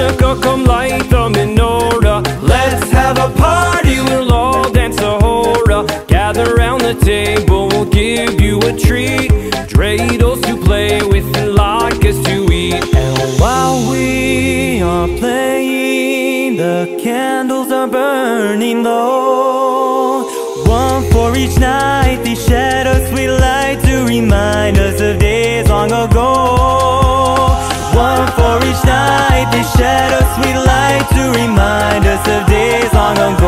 Hanukkah, come light the menorah. Let's have a party, we'll all dance a hora. Gather round the table, we'll give you a treat. Dreidels to play with and latkes to eat. And while we are playing, the candles are burning low. One for each night, they shed a sweet light to remind us of days long ago. One for each night, they shed a sweet light to remind us of days long ago.